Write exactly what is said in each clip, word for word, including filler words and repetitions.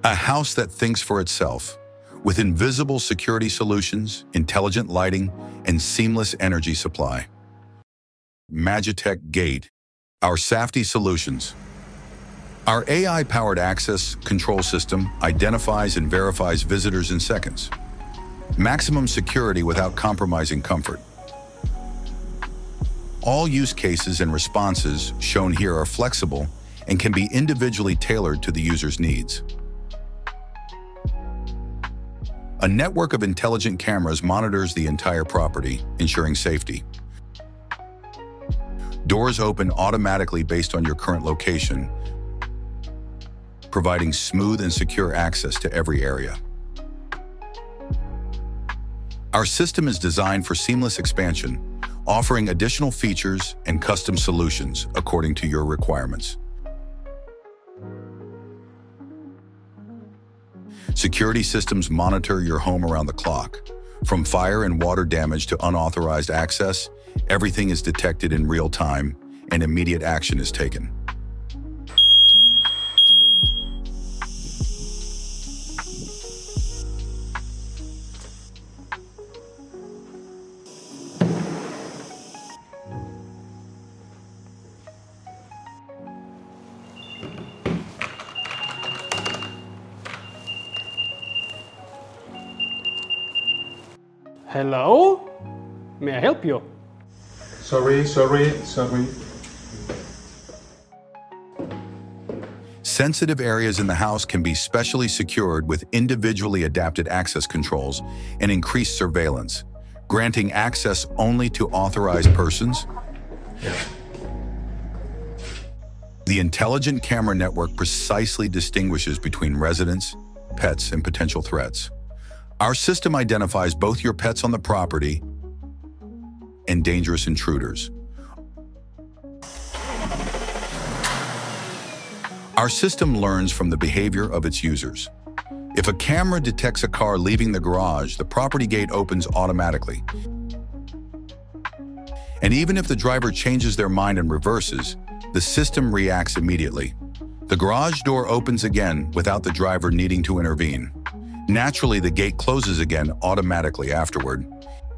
A house that thinks for itself, with invisible security solutions, intelligent lighting, and seamless energy supply. Magitech Gate, our safety solutions. Our A I-powered access control system identifies and verifies visitors in seconds. Maximum security without compromising comfort. All use cases and responses shown here are flexible and can be individually tailored to the user's needs. A network of intelligent cameras monitors the entire property, ensuring safety. Doors open automatically based on your current location, providing smooth and secure access to every area. Our system is designed for seamless expansion, offering additional features and custom solutions according to your requirements. Security systems monitor your home around the clock. From fire and water damage to unauthorized access, everything is detected in real time and immediate action is taken. Hello? May I help you? Sorry, sorry, sorry. Sensitive areas in the house can be specially secured with individually adapted access controls and increased surveillance, granting access only to authorized persons. Yeah. The intelligent camera network precisely distinguishes between residents, pets, and potential threats. Our system identifies both your pets on the property and dangerous intruders. Our system learns from the behavior of its users. If a camera detects a car leaving the garage, the property gate opens automatically. And even if the driver changes their mind and reverses, the system reacts immediately. The garage door opens again without the driver needing to intervene. Naturally, the gate closes again automatically afterward.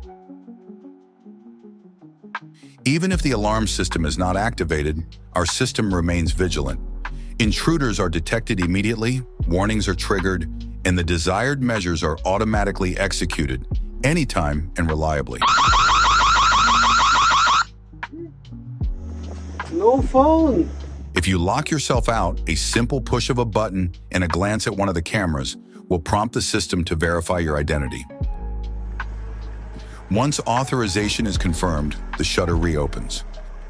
Even if the alarm system is not activated, our system remains vigilant. Intruders are detected immediately, warnings are triggered, and the desired measures are automatically executed, anytime and reliably. No phone. If you lock yourself out, a simple push of a button and a glance at one of the cameras will prompt the system to verify your identity. Once authorization is confirmed, the shutter reopens.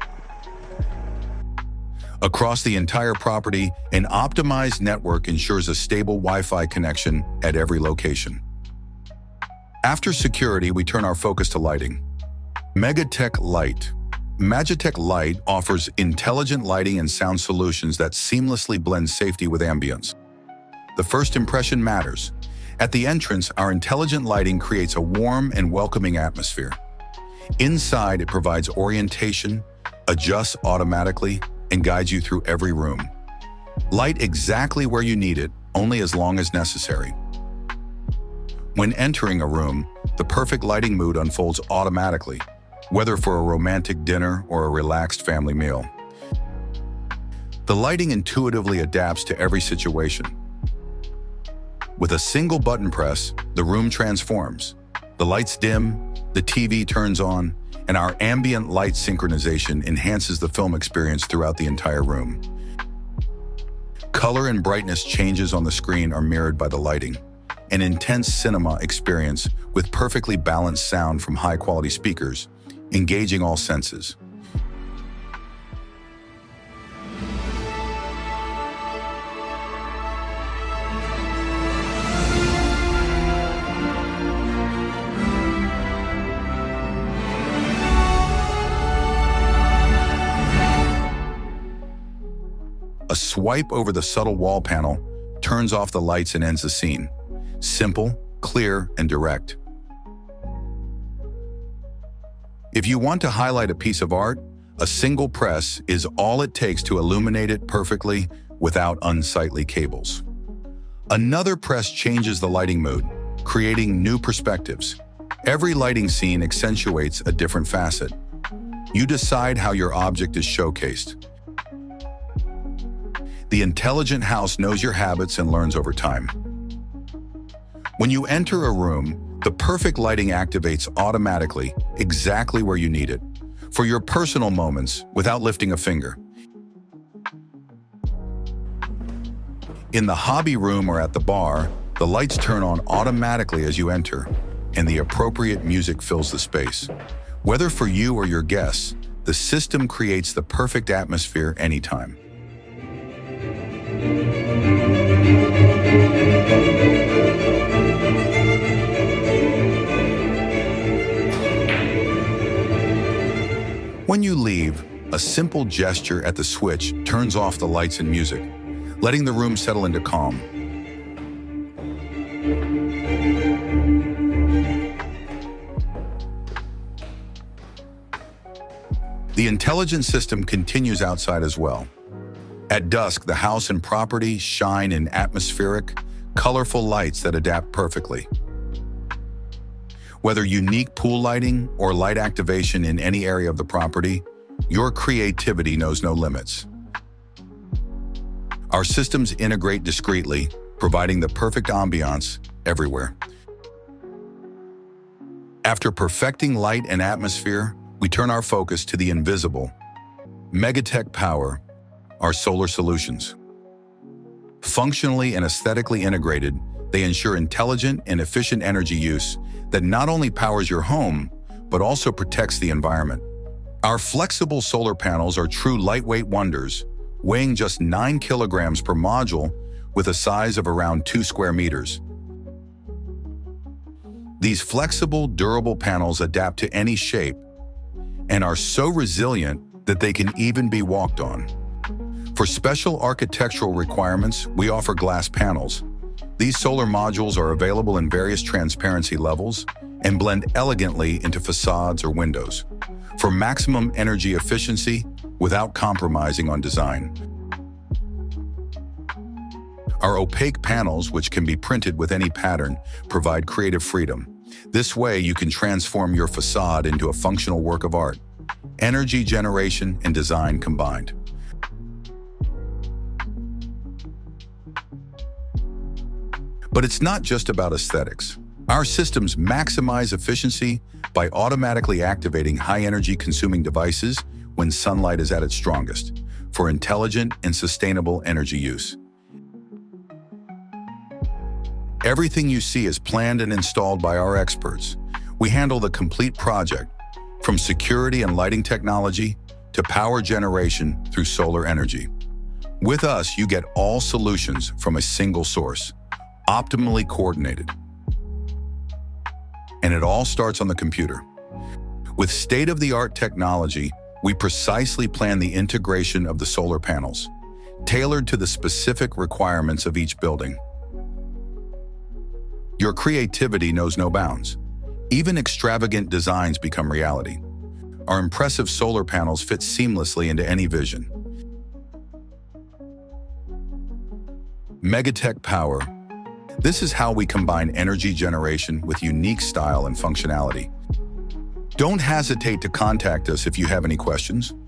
Across the entire property, an optimized network ensures a stable Wi-Fi connection at every location. After security, we turn our focus to lighting. Magitech Light. Magitech Light offers intelligent lighting and sound solutions that seamlessly blend safety with ambience. The first impression matters. At the entrance, our intelligent lighting creates a warm and welcoming atmosphere. Inside, it provides orientation, adjusts automatically, and guides you through every room. Light exactly where you need it, only as long as necessary. When entering a room, the perfect lighting mood unfolds automatically, whether for a romantic dinner or a relaxed family meal. The lighting intuitively adapts to every situation. With a single button press, the room transforms. The lights dim, the T V turns on, and our ambient light synchronization enhances the film experience throughout the entire room. Color and brightness changes on the screen are mirrored by the lighting, an intense cinema experience with perfectly balanced sound from high-quality speakers, engaging all senses. A swipe over the subtle wall panel turns off the lights and ends the scene. Simple, clear, and direct. If you want to highlight a piece of art, a single press is all it takes to illuminate it perfectly without unsightly cables. Another press changes the lighting mood, creating new perspectives. Every lighting scene accentuates a different facet. You decide how your object is showcased. The intelligent house knows your habits and learns over time. When you enter a room, the perfect lighting activates automatically, exactly where you need it, for your personal moments without lifting a finger. In the hobby room or at the bar, the lights turn on automatically as you enter, and the appropriate music fills the space. Whether for you or your guests, the system creates the perfect atmosphere anytime. When you leave, a simple gesture at the switch turns off the lights and music, letting the room settle into calm. The intelligent system continues outside as well. At dusk, the house and property shine in atmospheric, colorful lights that adapt perfectly. Whether unique pool lighting or light activation in any area of the property, your creativity knows no limits. Our systems integrate discreetly, providing the perfect ambiance everywhere. After perfecting light and atmosphere, we turn our focus to the invisible. Magitech Power, our solar solutions. Functionally and aesthetically integrated, they ensure intelligent and efficient energy use that not only powers your home, but also protects the environment. Our flexible solar panels are true lightweight wonders, weighing just nine kilograms per module with a size of around two square meters. These flexible, durable panels adapt to any shape and are so resilient that they can even be walked on. For special architectural requirements, we offer glass panels. These solar modules are available in various transparency levels and blend elegantly into facades or windows for maximum energy efficiency without compromising on design. Our opaque panels, which can be printed with any pattern, provide creative freedom. This way, you can transform your facade into a functional work of art. Energy generation and design combined. But it's not just about aesthetics. Our systems maximize efficiency by automatically activating high-energy consuming devices when sunlight is at its strongest, for intelligent and sustainable energy use. Everything you see is planned and installed by our experts. We handle the complete project, from security and lighting technology to power generation through solar energy. With us, you get all solutions from a single source, optimally coordinated. And it all starts on the computer. With state-of-the-art technology, we precisely plan the integration of the solar panels, tailored to the specific requirements of each building. Your creativity knows no bounds. Even extravagant designs become reality. Our impressive solar panels fit seamlessly into any vision. Magitech Power. This is how we combine energy generation with unique style and functionality. Don't hesitate to contact us if you have any questions.